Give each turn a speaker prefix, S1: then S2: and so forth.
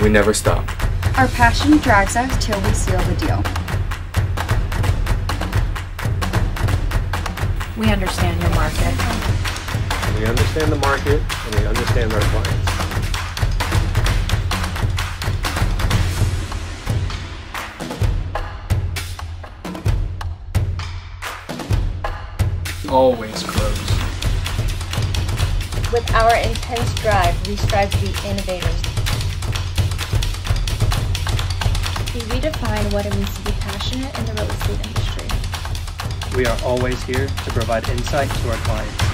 S1: We never stop.
S2: Our passion drives us till we seal the deal.
S3: We understand your market.
S4: We understand the market and we understand our clients.
S5: Always close.
S6: With our intense drive, we strive to be innovators.
S7: We redefine what it means to be passionate in the real estate industry.
S8: We are always here to provide insight to our clients.